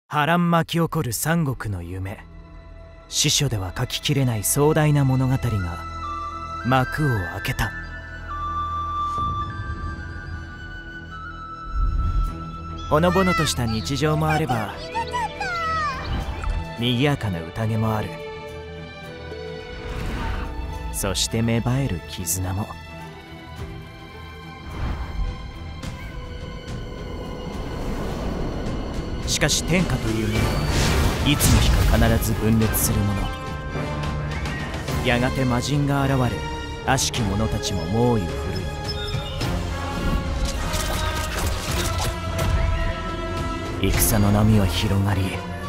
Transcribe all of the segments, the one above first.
波乱巻き起こる三国の夢。史書では書ききれない壮大な物語が幕を開けた。ほのぼのとした日常もあれば賑やかな宴もある。そして芽生える絆も。しかし天下というものはいつの日か必ず分裂するもの。やがて魔人が現れ、悪しき者たちも猛威を振るい、戦の波は広がり、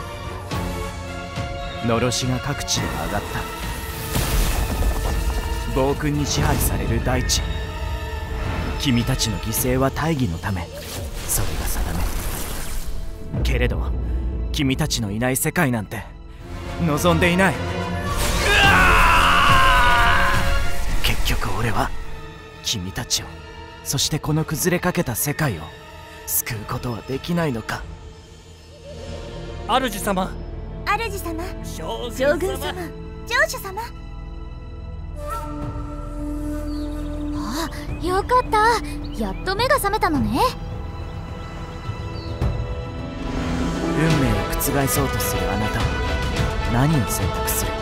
のろしが各地で上がった。暴君に支配される大地。君たちの犠牲は大義のため、それが定め。けれど君たちのいない世界なんて望んでいない。結局俺は君たちを、そしてこの崩れかけた世界を救うことはできないのか。 主様、 主様、将軍様、城主様。 あ、よかった。やっと目が覚めたのね。 運命を覆そうとするあなたは何を選択する？